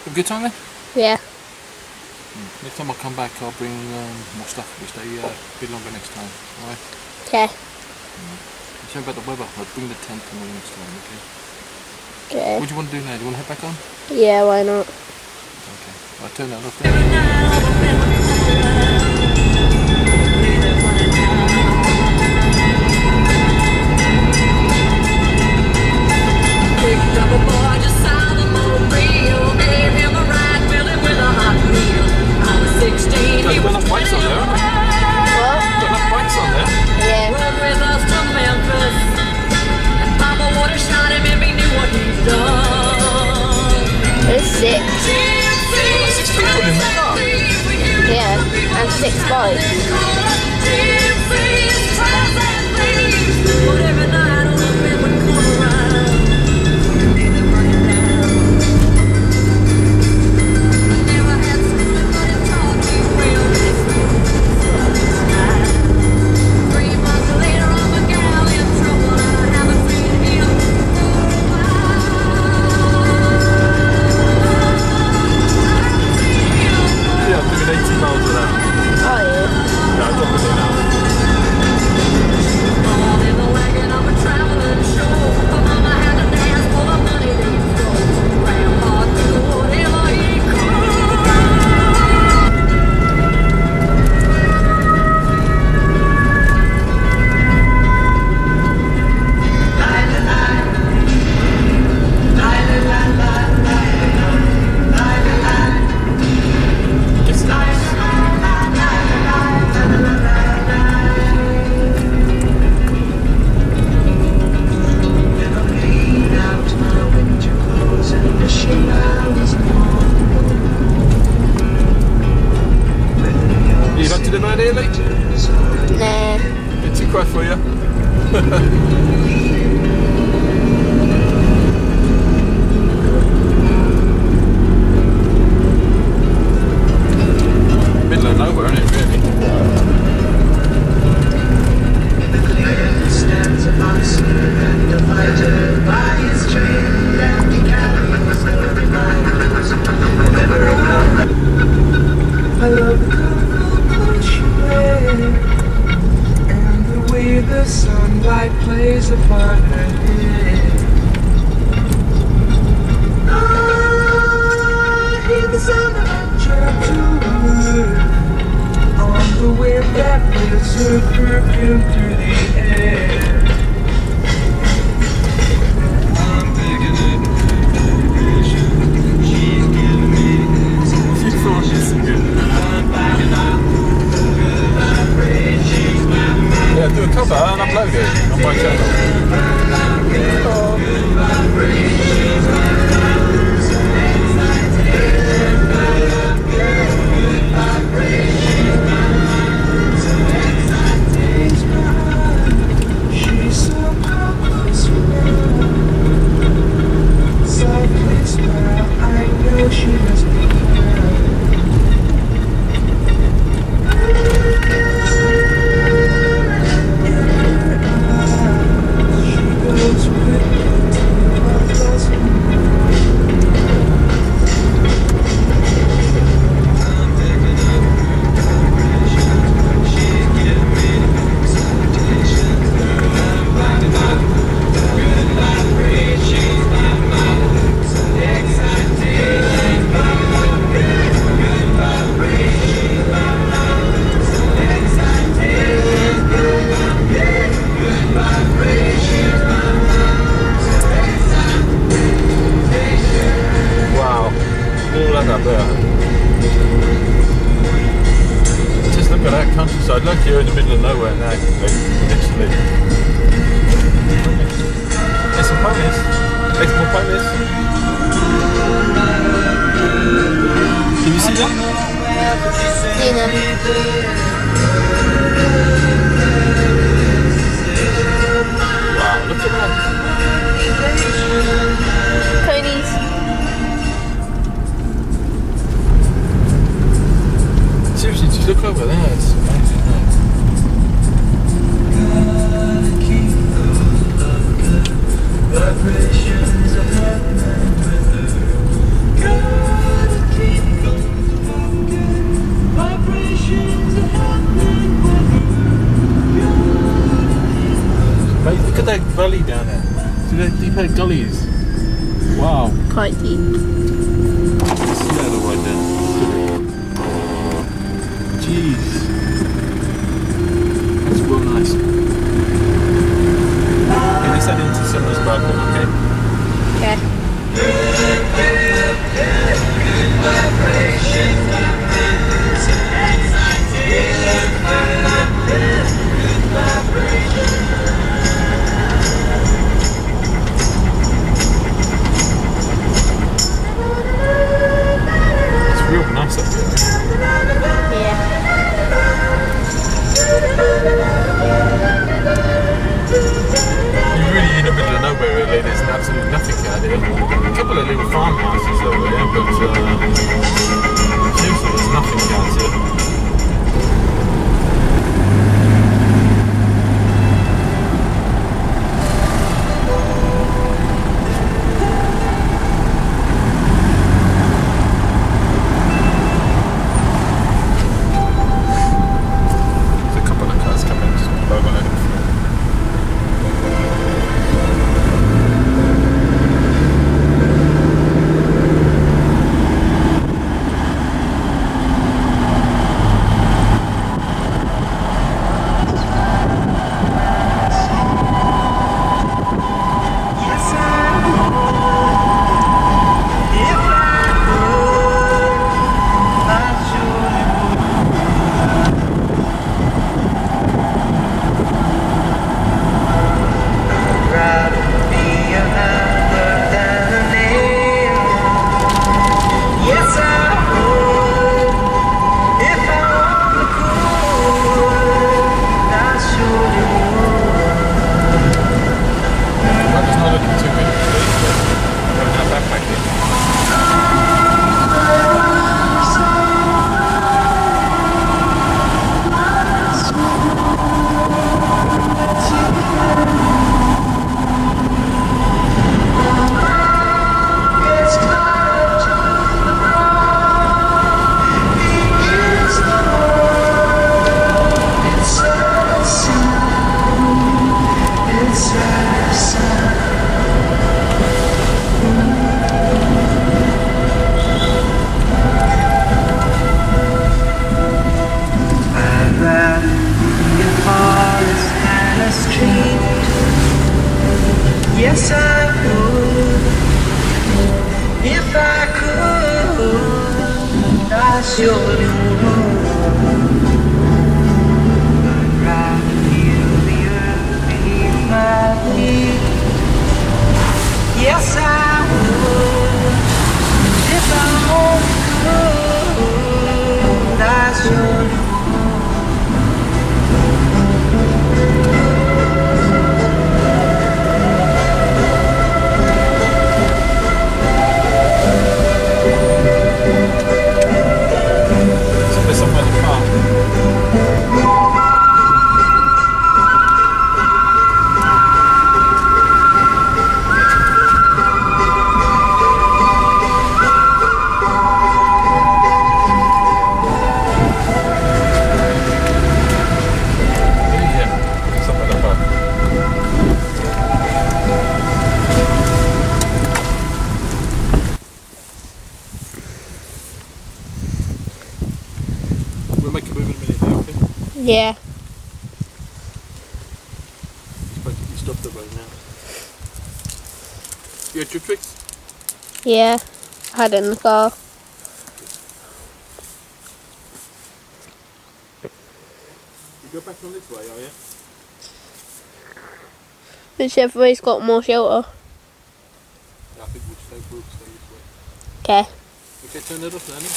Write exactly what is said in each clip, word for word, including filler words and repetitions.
Have a good time then? Yeah. Mm. Next time I come back, I'll bring um, more stuff. We stay uh, a bit longer next time. Alright? Okay. Mm. Sorry about the weather. I'll bring the tent and all next time, okay? Okay. What do you want to do now? Do you want to head back on? Yeah, why not? Okay. I'll turn that off then. There's got enough bikes on there, haven't we? What? Got enough bikes on there? Yeah. Rode with us to Memphis, and Papa would have shot him if he knew what he'd done. There's six. Six people in the car? Yeah, and six bikes. But every night all the men would come around, and they would burn him down. I never had somebody but taught me real nice. Three months later, I'm a gal in trouble, and I haven't seen him for a while. Yeah, I'm doing eighty miles an hour. Oh yeah. Yeah, I don't really know. All in the wagon of a traveling show. My mama had to dance for the money they stole. Grandpa did whatever he could. It's nice. Are you back to the night here, mate? Nah. Bit too quiet for you? Middle of nowhere, isn't it, really? I love the colorful she wears and the way the sunlight plays upon her head. I hear the sound of a chirp to her on the wind that lifts her perfume through the air. I'm picking up vibration she's giving me. She thought she's good. Yeah, do a cover and upload it on my channel. Cool. She's so powerless softly smile, I know she must be proud. Just look at that countryside. Look, you're in the middle of nowhere now, literally. There's some ponies. Exmoor ponies. Can you see them? See them. Wow, look at that. Ponies. Seriously, just look over there. It's amazing, isn't it? Gotta keep those love good vibrations of heaven with her. God quite deep. See that all right there? Jeez. That's real nice. Okay, let's head into Simonsbath then, okay? Okay. It's real nice up here. Yeah. You're really in the middle of nowhere really, there's absolutely nothing out here. A couple of little farmhouses over there, but uh, seriously there's nothing out here. There's a couple of cars coming, just overloading. Yes, I would. If I could, I surely would. I'd rather feel the earth beneath my feet. Yes, I would. If I only could, I surely would. We'll make a move in a minute now, okay? Yeah. Just practically stop the road now. You had your tricks? Yeah. I had it in the car. You go back on this way, are you? Whichever way's got more shelter. Yeah, I think we'll stay, we'll stay this way. Okay. Okay, turn that off, Nanny.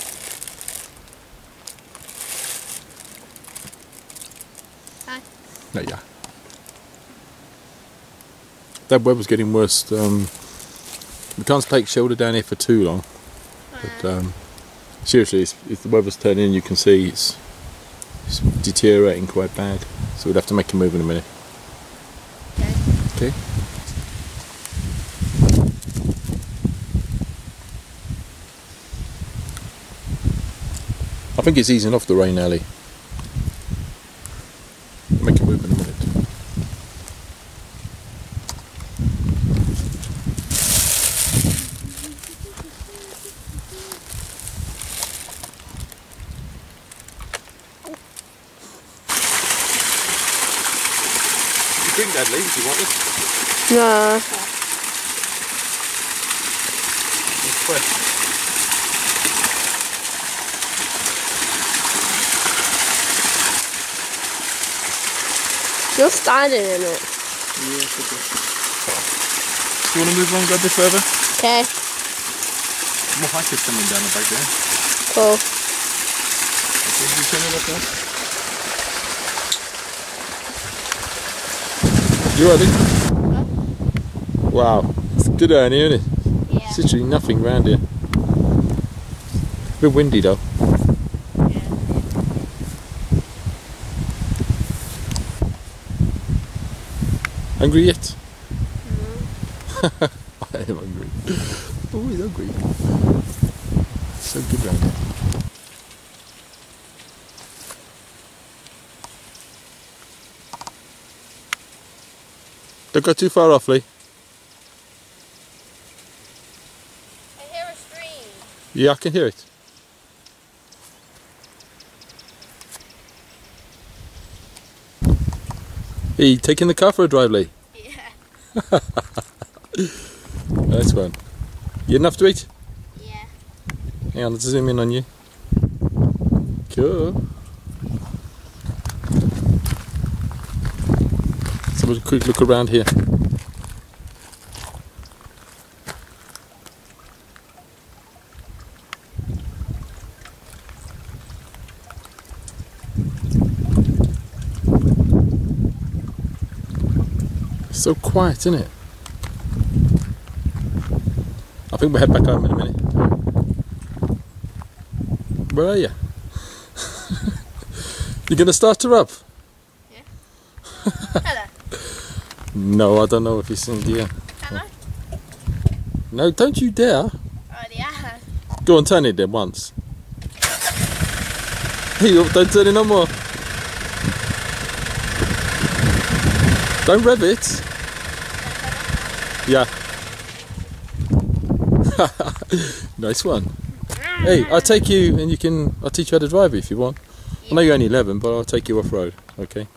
Hi. No, yeah. That weather's getting worse. Um, we can't take shelter down here for too long. But um, seriously, it's, if the weather's turning, you can see it's, it's deteriorating quite bad. So we'd have to make a move in a minute. Okay. Okay. I think it's easing off the rain, Ali. Make a move in a minute. Dudley, if you want it. No. It's fresh. You're standing in it. Yeah, it's okay. Do you want to move on, go a bit further? Okay. More hikers coming down the back there. Cool. Okay, you turn it up there. You ready? Huh? Wow, it's good down here, isn't it? Yeah. There's literally nothing around here. A bit windy though. Yeah. Hungry yet? No. I am hungry. Always hungry. It's so good round here. Don't go too far off, Lee. I hear a stream. Yeah, I can hear it. Are you taking the car for a drive, Lee? Yeah. Nice one. You had enough to eat? Yeah. Hang on, let's zoom in on you. Cool. Let's have a quick look around here. It's so quiet, isn't it? I think we'll head back home in a minute. Where are you? You're going to start her up? Yeah. Hello. No, I don't know if you've seen deer. Hello. No, don't you dare. Oh, yeah. Go on, turn it then once. Hey, don't turn it no more. Don't rev it. Yeah. Nice one. Hey, I'll take you and you can, I'll teach you how to drive if you want. I know you're only eleven, but I'll take you off road, okay?